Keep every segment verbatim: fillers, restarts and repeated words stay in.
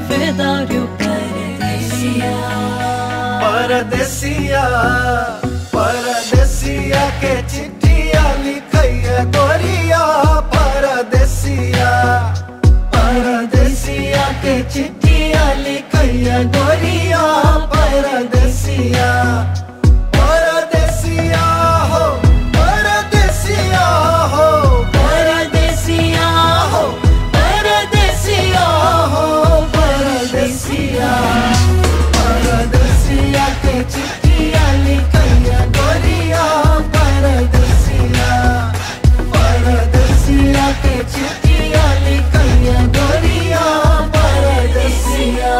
without you. Paradesiya, Paradesiya, Paradesiya ke chittiya likhaiya goriya. Paradesiya, Paradesiya ke chittiya likhaiya goriya. Paradesiya, Paradesiya ho, Paradesiya ho, Paradesiya ho, Paradesiya ho, Paradesiya, Paradesiya ke chittiya likhaiya goriya. Paradesiya, Paradesiya ke chittiya likhaiya goriya. Paradesiya.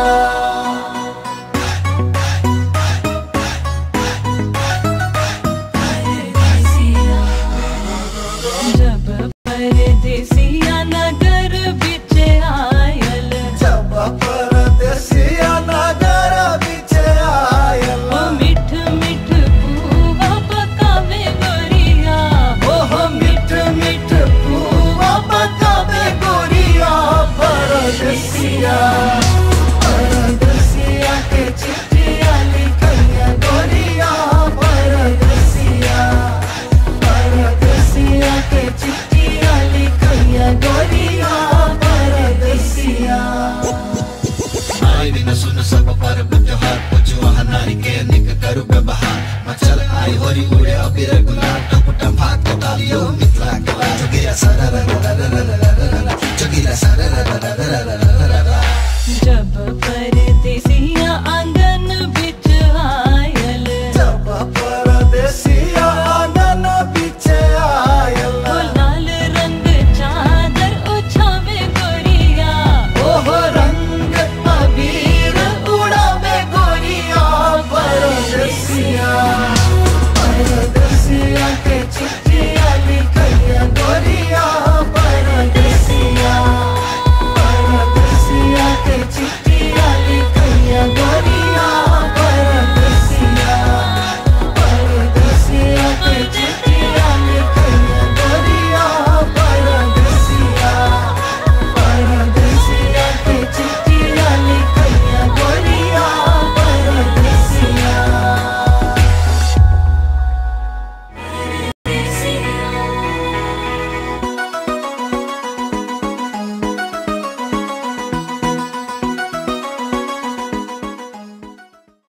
जब परदेसिया नगर बिच आयल, जब परदेसिया नगर बिच आयल, ओ मिठ मिठ पूवा पकावे गोरिया, ओह मिठ मिठ पूवा पकावे गोरिया। परदेसिया, परदेसिया के चिट्ठिया लिखैया गोरिया। परदेसिया, परदेसिया के चिट्ठिया लिखैया गोरिया। परदेसिया। आई दिन सुन सब पर बुझहार पुजुहा नारी के निक करू व्यवहार। मचल आई होरी उड़े अबीर गुलाल टपटम भाग तालियो मिथिला कला जोगिया सरर